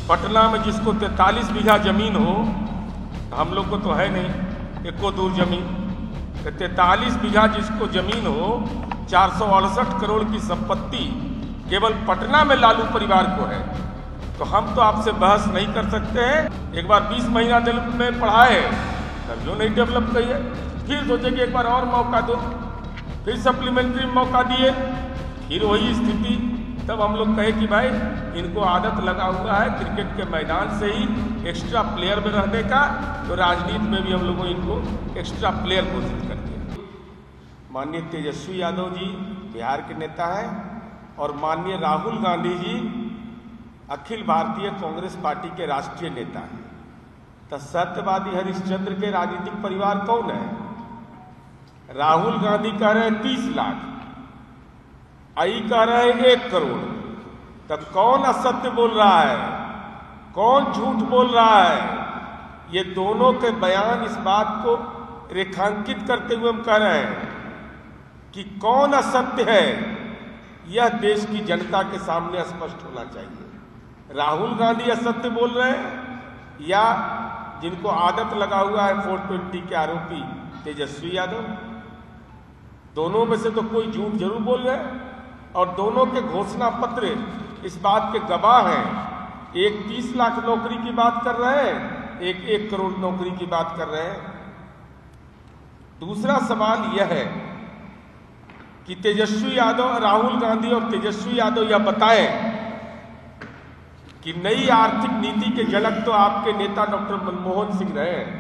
पटना में जिसको 43 बीघा जमीन हो, हम लोग को तो है नहीं एको दूर जमीन, 43 बीघा जिसको जमीन हो, 468 करोड़ की संपत्ति केवल पटना में लालू परिवार को है, तो हम तो आपसे बहस नहीं कर सकते हैं। एक बार 20 महीना दिल में पढ़ाए तब जो नहीं डेवलप करिए, फिर सोचे कि एक बार और मौका दो, फिर सप्लीमेंट्री मौका दिए, फिर वही स्थिति। तब हम लोग कहे कि भाई इनको आदत लगा हुआ है क्रिकेट के मैदान से ही एक्स्ट्रा प्लेयर में रहने का, तो राजनीति में भी हम लोगों इनको एक्स्ट्रा प्लेयर घोषित कर दिया। माननीय तेजस्वी यादव जी बिहार के नेता हैं और माननीय राहुल गांधी जी अखिल भारतीय कांग्रेस पार्टी के राष्ट्रीय नेता हैं। तो सत्यवादी हरिश्चंद्र के राजनीतिक परिवार कौन है? राहुल गांधी कह रहे हैं 30 लाख, आई कह रहे हैं 1 करोड़। तो कौन असत्य बोल रहा है, कौन झूठ बोल रहा है? ये दोनों के बयान इस बात को रेखांकित करते हुए हम कह रहे हैं कि कौन असत्य है, यह देश की जनता के सामने स्पष्ट होना चाहिए। राहुल गांधी असत्य बोल रहे हैं या जिनको आदत लगा हुआ है 420 के आरोपी तेजस्वी यादव? दोनों में से तो कोई झूठ जरूर बोल रहे हैं और दोनों के घोषणा पत्र इस बात के गवाह हैं। एक 30 लाख नौकरी की बात कर रहे हैं, एक 1 करोड़ नौकरी की बात कर रहे हैं। दूसरा सवाल यह है कि तेजस्वी यादव, राहुल गांधी और तेजस्वी यादव यह बताएं कि नई आर्थिक नीति के जनक तो आपके नेता डॉक्टर मनमोहन सिंह रहे हैं।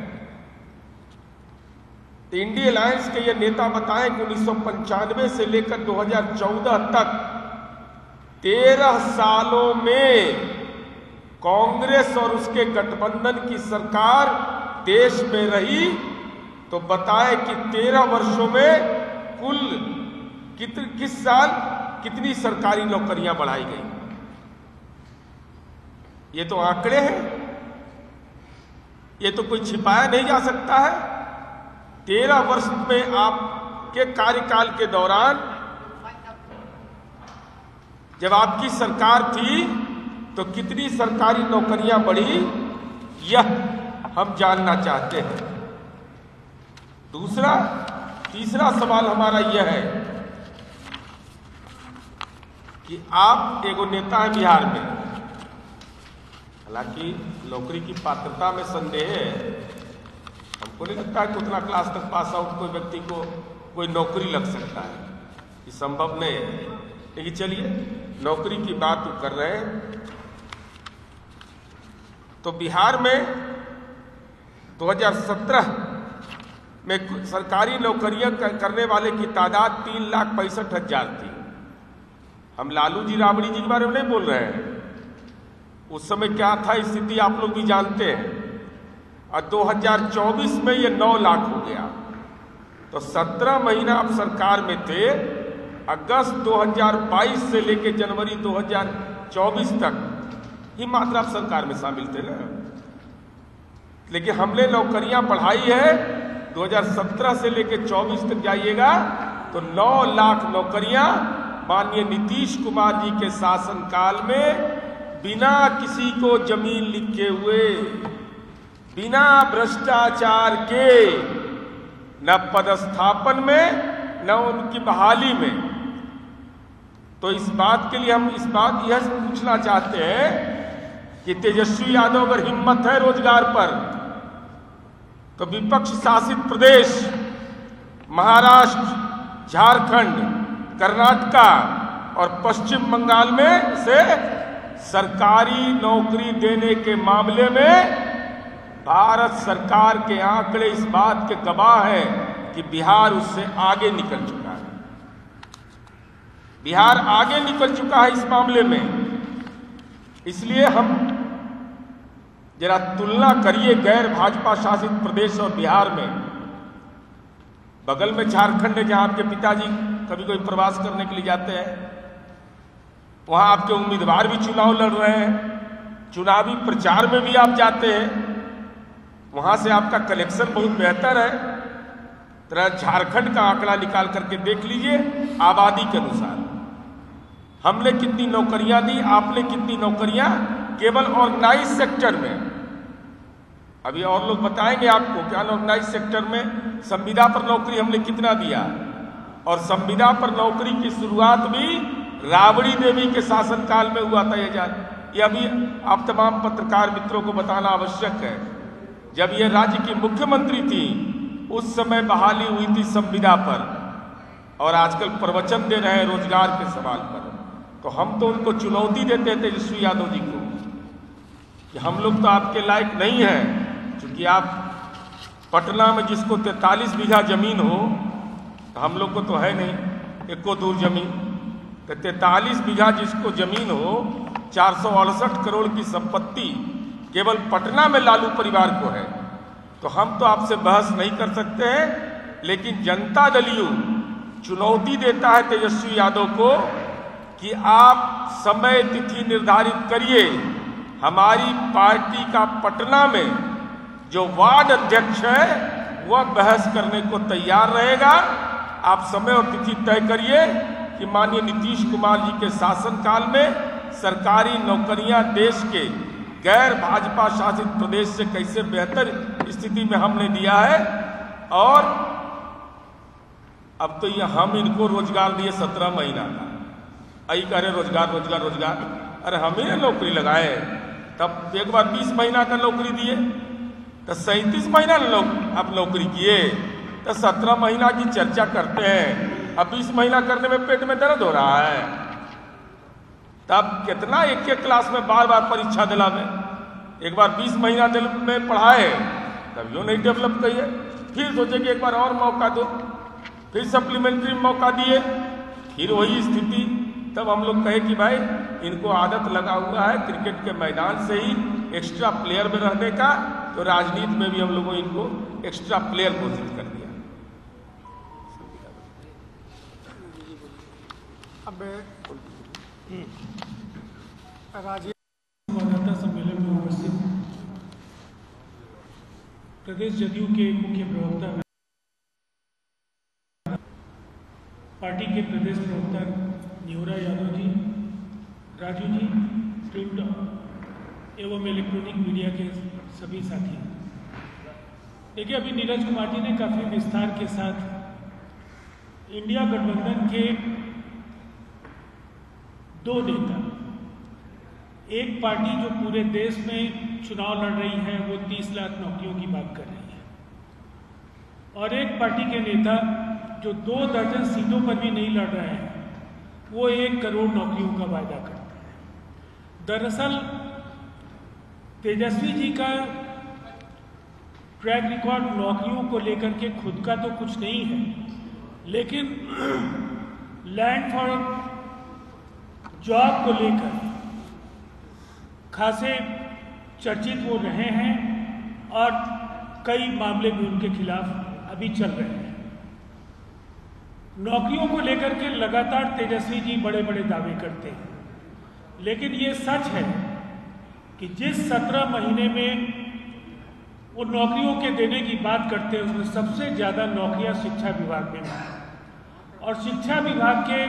इंडिया अलायंस के ये नेता बताएं कि 1995 से लेकर 2014 तक 13 सालों में कांग्रेस और उसके गठबंधन की सरकार देश में रही, तो बताएं कि 13 वर्षों में कुल किस साल कितनी सरकारी नौकरियां बढ़ाई गई? ये तो आंकड़े हैं, ये तो कोई छिपाया नहीं जा सकता है। 13 वर्ष में आपके कार्यकाल के दौरान जब आपकी सरकार थी तो कितनी सरकारी नौकरियां बढ़ी, यह हम जानना चाहते हैं। तीसरा सवाल हमारा यह है कि आप एगो नेता है बिहार में, हालांकि नौकरी की पात्रता में संदेह है, हमको नहीं लगता है कि उतना क्लास तक पास आउट कोई व्यक्ति को कोई नौकरी लग सकता है, ये संभव नहीं है। लेकिन चलिए नौकरी की बात तो कर रहे हैं, तो बिहार में 2017 में सरकारी नौकरियां करने वाले की तादाद 3,65,000 थी। हम लालू जी राबड़ी जी के बारे में नहीं बोल रहे हैं, उस समय क्या था स्थिति आप लोग भी जानते हैं। और 2024 में ये 9 लाख हो गया, तो 17 महीना आप सरकार में थे। अगस्त 2022 से लेकर जनवरी 2024 तक ही मात्र आप सरकार में शामिल थे ना। लेकिन हमने नौकरियां बढ़ाई है, 2017 से लेकर 24 तक जाइएगा तो 9 लाख नौकरियां माननीय नीतीश कुमार जी के शासनकाल में बिना किसी को जमीन लिखे हुए, बिना भ्रष्टाचार के, न पदस्थापन में न उनकी बहाली में। तो इस बात के लिए हम यह पूछना चाहते हैं कि तेजस्वी यादव अगर हिम्मत है रोजगार पर, तो विपक्ष शासित प्रदेश महाराष्ट्र, झारखंड, कर्नाटका और पश्चिम बंगाल में से सरकारी नौकरी देने के मामले में भारत सरकार के आंकड़े इस बात के गवाह हैं कि बिहार उससे आगे निकल चुका है। बिहार आगे निकल चुका है इस मामले में। इसलिए हम जरा तुलना करिए गैर भाजपा शासित प्रदेश और बिहार में। बगल में झारखंड है, जहां आपके पिताजी कभी कोई प्रवास करने के लिए जाते हैं, वहां आपके उम्मीदवार भी चुनाव लड़ रहे हैं, चुनावी प्रचार में भी आप जाते हैं, वहां से आपका कलेक्शन बहुत बेहतर है। तरह झारखंड का आंकड़ा निकाल करके देख लीजिए आबादी के अनुसार, हमने कितनी नौकरियां दी, आपने कितनी नौकरियां केवल ऑर्गेनाइज सेक्टर में, अभी और लोग बताएंगे आपको क्या अनऑर्गेनाइज सेक्टर में संविदा पर नौकरी हमने कितना दिया, और संविदा पर नौकरी की शुरुआत भी राबड़ी देवी के शासनकाल में हुआ था। ये अभी आप तमाम पत्रकार मित्रों को बताना आवश्यक है। जब ये राज्य की मुख्यमंत्री थी उस समय बहाली हुई थी संविदा पर, और आजकल प्रवचन दे रहे हैं रोजगार के सवाल पर। तो हम तो उनको चुनौती देते थे तेजस्वी यादव जी को कि हम लोग तो आपके लायक नहीं हैं, क्योंकि आप पटना में जिसको 43 बीघा जमीन हो, तो हम लोग को तो है नहीं एको दूर जमीन, तो 43 बीघा जिसको जमीन हो, 468 करोड़ की संपत्ति केवल पटना में लालू परिवार को है। तो हम तो आपसे बहस नहीं कर सकते हैं, लेकिन जनता दल यू चुनौती देता है तेजस्वी यादव को कि आप समय तिथि निर्धारित करिए। हमारी पार्टी का पटना में जो वार्ड अध्यक्ष है वह बहस करने को तैयार रहेगा। आप समय और तिथि तय करिए कि माननीय नीतीश कुमार जी के शासनकाल में सरकारी नौकरियां देश के गैर भाजपा शासित प्रदेश से कैसे बेहतर स्थिति में हमने दिया है। और अब तो ये हम इनको रोजगार दिए 17 महीना का, आई कह रहे रोजगार रोजगार रोजगार, अरे हम ही नौकरी लगाए, तब एक बार 20 महीना का नौकरी दिए, तो 37 महीना आप नौकरी किए, तो 17 महीना की चर्चा करते हैं। अब 20 महीना करने में पेट में दर्द हो रहा है, तब कितना एक एक क्लास में बार बार परीक्षा दिला में, एक बार 20 महीना में पढ़ाए तब यो नहीं डेवलप करिए, फिर सोचे कि एक बार और मौका दो, फिर सप्लीमेंट्री मौका दिए, फिर वही स्थिति। तब हम लोग कहे कि भाई इनको आदत लगा हुआ है क्रिकेट के मैदान से ही एक्स्ट्रा प्लेयर में रहने का, तो राजनीति में भी हम लोगों ने इनको एक्स्ट्रा प्लेयर घोषित कर दिया। अब संवाददाता सम्मेलन में उपस्थित प्रदेश जदयू के मुख्य प्रवक्ता पार्टी के प्रदेश प्रवक्ता न्योरा यादव जी, राजू जी, प्रिंट एवं इलेक्ट्रॉनिक मीडिया के सभी साथी। देखिए, अभी नीरज कुमार जी ने काफ़ी विस्तार के साथ इंडिया गठबंधन के दो नेता, एक पार्टी जो पूरे देश में चुनाव लड़ रही है वो 30 लाख नौकरियों की बात कर रही है, और एक पार्टी के नेता जो 2 दर्जन सीटों पर भी नहीं लड़ रहे हैं वो 1 करोड़ नौकरियों का वायदा करते हैं। दरअसल तेजस्वी जी का ट्रैक रिकॉर्ड नौकरियों को लेकर के खुद का तो कुछ नहीं है, लेकिन लैंड फॉर जॉब को लेकर खासे चर्चित वो रहे हैं, और कई मामले भी उनके खिलाफ अभी चल रहे हैं। नौकरियों को लेकर के लगातार तेजस्वी जी बड़े बड़े दावे करते हैं, लेकिन ये सच है कि जिस 17 महीने में वो नौकरियों के देने की बात करते हैं उसमें सबसे ज़्यादा नौकरियां शिक्षा विभाग में मिली, और शिक्षा विभाग के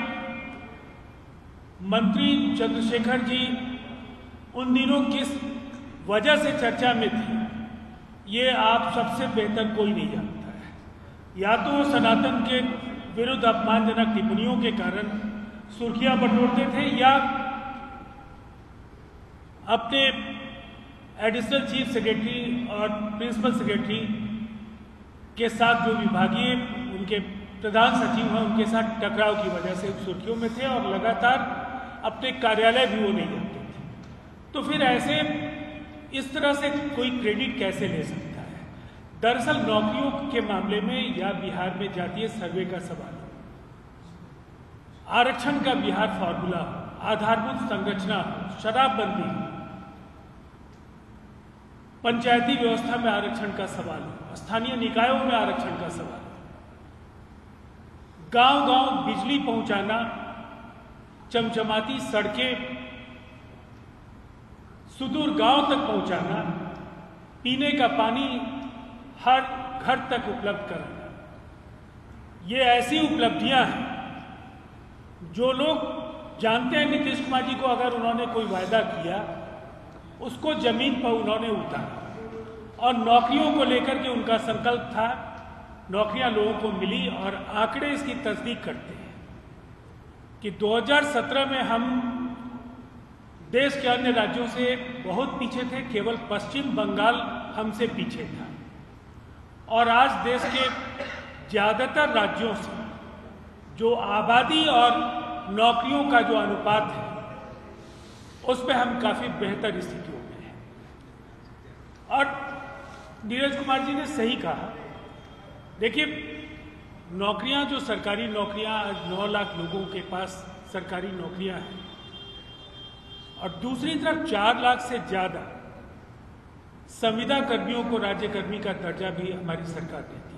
मंत्री चंद्रशेखर जी उन दिनों किस वजह से चर्चा में थे ये आप सबसे बेहतर कोई नहीं जानता है। या तो वो सनातन के विरुद्ध अपमानजनक टिप्पणियों के कारण सुर्खियां बटोरते थे, या अपने एडिशनल चीफ सेक्रेटरी और प्रिंसिपल सेक्रेटरी के साथ जो विभागीय उनके प्रधान सचिव हैं उनके साथ टकराव की वजह से सुर्खियों में थे, और लगातार अपने कार्यालय भी वो नहीं जाते थे। तो फिर ऐसे इस तरह से कोई क्रेडिट कैसे ले सकता है? दरअसल नौकरियों के मामले में या बिहार में जातीय सर्वे का सवाल, आरक्षण का बिहार फॉर्मूला, आधारभूत संरचना, शराबबंदी, पंचायती व्यवस्था में आरक्षण का सवाल, स्थानीय निकायों में आरक्षण का सवाल, गांव-गांव बिजली पहुंचाना, चमचमाती सड़कें सुदूर गांव तक पहुंचाना, पीने का पानी हर घर तक उपलब्ध कराना, ये ऐसी उपलब्धियां हैं जो लोग जानते हैं नीतीश कुमार जी को अगर उन्होंने कोई वायदा किया उसको जमीन पर उन्होंने उतारा और नौकरियों को लेकर के उनका संकल्प था। नौकरियां लोगों को मिली और आंकड़े इसकी तस्दीक करते हैं कि 2017 में हम देश के अन्य राज्यों से बहुत पीछे थे, केवल पश्चिम बंगाल हमसे पीछे था। और आज देश के ज़्यादातर राज्यों से जो आबादी और नौकरियों का जो अनुपात है उस पर हम काफ़ी बेहतर स्थितियों में हैं। और नीरज कुमार जी ने सही कहा, देखिए नौकरियां जो सरकारी नौकरियां, आज 9 लाख लोगों के पास सरकारी नौकरियां हैं और दूसरी तरफ 4 लाख से ज़्यादा संविदा कर्मियों को राज्य कर्मी का दर्जा भी हमारी सरकार देती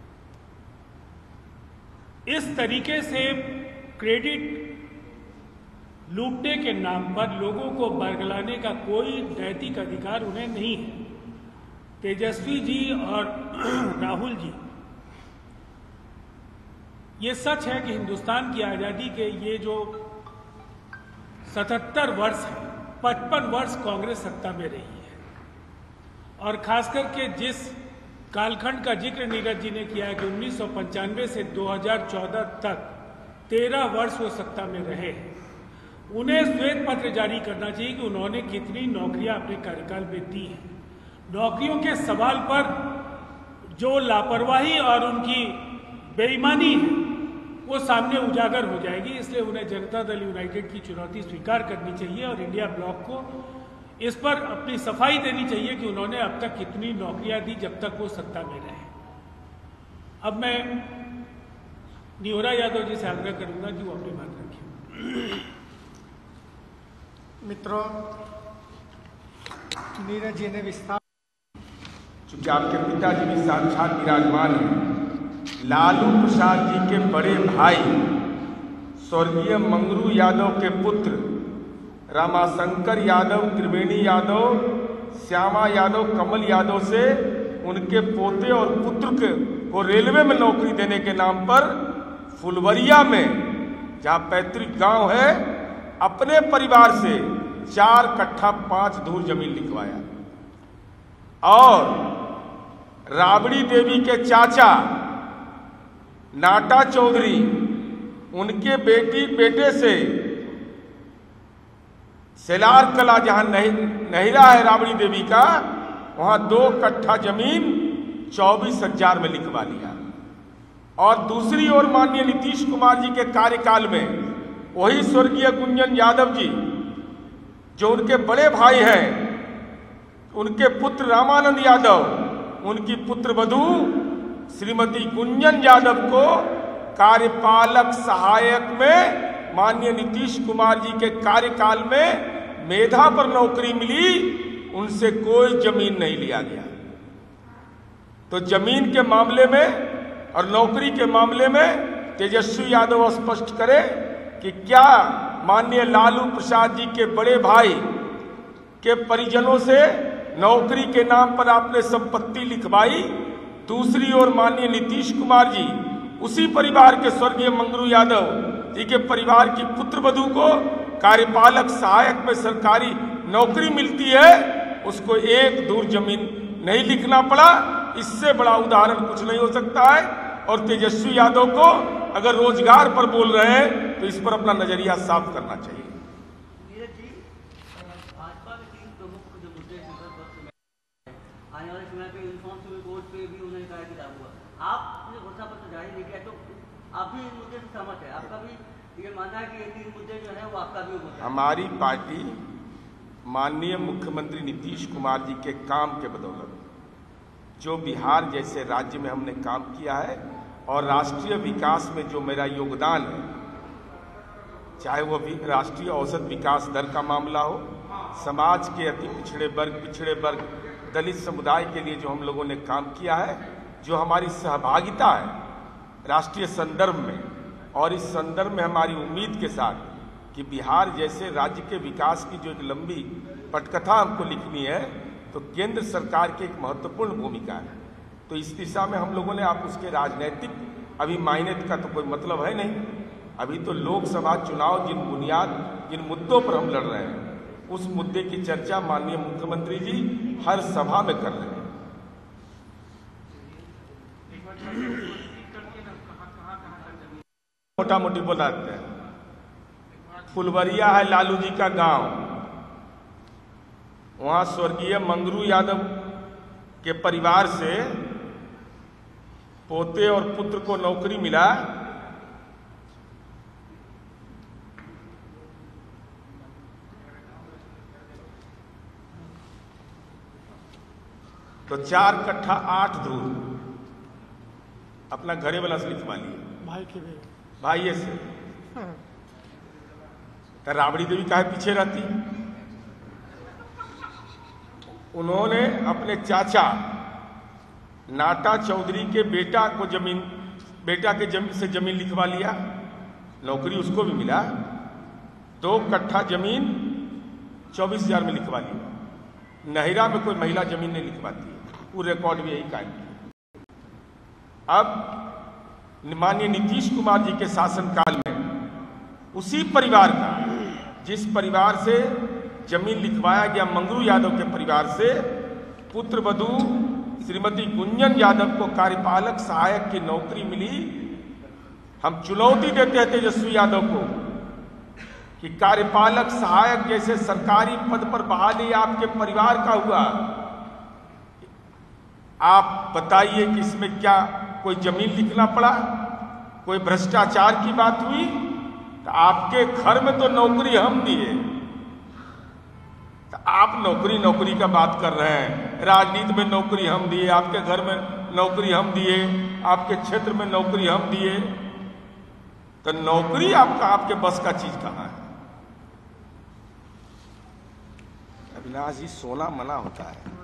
है। इस तरीके से क्रेडिट लूटने के नाम पर लोगों को बरगलाने का कोई नैतिक अधिकार उन्हें नहीं है। तेजस्वी जी और राहुल जी, ये सच है कि हिंदुस्तान की आज़ादी के ये जो 77 वर्ष है, 55 वर्ष कांग्रेस सत्ता में रही है और खासकर के जिस कालखंड का जिक्र नीरज जी ने किया है कि 1995 से 2014 तक 13 वर्ष वो सत्ता में रहे, उन्हें श्वेत पत्र जारी करना चाहिए कि उन्होंने कितनी नौकरियां अपने कार्यकाल में दी हैं। नौकरियों के सवाल पर जो लापरवाही और उनकी बेईमानी है वो सामने उजागर हो जाएगी। इसलिए उन्हें जनता दल यूनाइटेड की चुनौती स्वीकार करनी चाहिए और इंडिया ब्लॉक को इस पर अपनी सफाई देनी चाहिए कि उन्होंने अब तक कितनी नौकरियां दी जब तक वो सत्ता में रहे। अब मैं निहोरा यादव जी से आग्रह करूंगा कि वो अपनी बात रखें। मित्रों, नीरज जी ने विस्तार, चूंकि आपके पिताजी भी साक्षात विराजमान हैं, लालू प्रसाद जी के बड़े भाई स्वर्गीय मंगरू यादव के पुत्र रामाशंकर यादव, त्रिवेणी यादव, श्यामा यादव, कमल यादव से उनके पोते और पुत्र को रेलवे में नौकरी देने के नाम पर फुलवरिया में, जहाँ पैतृक गांव है, अपने परिवार से 4 कट्ठा 5 धूर जमीन लिखवाया। और राबड़ी देवी के चाचा नाटा चौधरी, उनके बेटे से सेलार कला, जहां नहिरा है राबड़ी देवी का, वहां 2 कट्ठा जमीन 24,000 में लिखवा लिया। और दूसरी ओर माननीय नीतीश कुमार जी के कार्यकाल में वही स्वर्गीय गुंजन यादव जी, जो उनके बड़े भाई हैं, उनके पुत्र रामानंद यादव, उनकी पुत्रवधू श्रीमती गुंजन यादव को कार्यपालक सहायक में माननीय नीतीश कुमार जी के कार्यकाल में मेधा पर नौकरी मिली, उनसे कोई जमीन नहीं लिया गया। तो जमीन के मामले में और नौकरी के मामले में तेजस्वी यादव स्पष्ट करे कि क्या माननीय लालू प्रसाद जी के बड़े भाई के परिजनों से नौकरी के नाम पर आपने संपत्ति लिखवाई, दूसरी ओर माननीय नीतीश कुमार जी उसी परिवार के स्वर्गीय मंगरू यादव जी के परिवार की पुत्रवधू को कार्यपालक सहायक में सरकारी नौकरी मिलती है, उसको 1 धूर जमीन नहीं लिखना पड़ा। इससे बड़ा उदाहरण कुछ नहीं हो सकता है। और तेजस्वी यादव को अगर रोजगार पर बोल रहे हैं तो इस पर अपना नजरिया साफ करना चाहिए। नीरज जी, भाजपा के 3 प्रमुख जो मुद्दे आने वाले समय पे यूनिफॉर्म सिविल कोड पे भी उन्होंने कहा कि लागू हुआ। आपने घोषणा पत्र जारी नहीं किया, तो आप भी इन मुद्दे से सहमत है? आपका भी ये मानना है कि ये 3 मुद्दे जो है वो आपका भी मुद्दा है? हमारी पार्टी माननीय मुख्यमंत्री नीतीश कुमार जी के काम के बदौलत, जो बिहार जैसे राज्य में हमने काम किया है और राष्ट्रीय विकास में जो मेरा योगदान है, चाहे वो भी राष्ट्रीय औसत विकास दर का मामला हो, समाज के अति पिछड़े वर्ग दलित समुदाय के लिए जो हम लोगों ने काम किया है, जो हमारी सहभागिता है राष्ट्रीय संदर्भ में, और इस संदर्भ में हमारी उम्मीद के साथ कि बिहार जैसे राज्य के विकास की जो एक लंबी पटकथा हमको लिखनी है, तो केंद्र सरकार की एक महत्वपूर्ण भूमिका है। तो इस दिशा में हम लोगों ने, आप उसके राजनीतिक अभी मायने का तो कोई मतलब है नहीं, अभी तो लोकसभा चुनाव जिन मुद्दों पर हम लड़ रहे हैं उस मुद्दे की चर्चा माननीय मुख्यमंत्री जी हर सभा में कर रहे हैं। मोटा मोटी बताते हैं, फुलवरिया है लालू जी का गांव, वहां स्वर्गीय मंगरू यादव के परिवार से पोते और पुत्र को नौकरी मिला। तो 4 कट्ठा 8 धूर अपना घरे वाला से लिखवा लिए भाई से। तो राबड़ी देवी काहे पीछे रहती? उन्होंने अपने चाचा नाटा चौधरी के बेटा के से जमीन लिखवा लिया, नौकरी उसको भी मिला। 2 कट्ठा जमीन 24,000 में लिखवा लिया। नहिरा में कोई महिला जमीन नहीं लिखवाती है, वो रिकॉर्ड भी यही कायम किया। अब माननीय नीतीश कुमार जी के शासनकाल में उसी परिवार का, जिस परिवार से जमीन लिखवाया गया मंगरू यादव के परिवार से, पुत्र वधू श्रीमती गुंजन यादव को कार्यपालक सहायक की नौकरी मिली। हम चुनौती देते हैं तेजस्वी यादव को कि कार्यपालक सहायक जैसे सरकारी पद पर बहाली आपके परिवार का हुआ, आप बताइए कि इसमें क्या कोई जमीन लिखना पड़ा, कोई भ्रष्टाचार की बात हुई? तो आपके घर में तो नौकरी हम दिए, तो आप नौकरी का बात कर रहे हैं। राजनीति में नौकरी हम दिए, आपके घर में नौकरी हम दिए, आपके क्षेत्र में नौकरी हम दिए, तो नौकरी आपके बस का चीज कहां है? अविनाश जी, सोना मना होता है।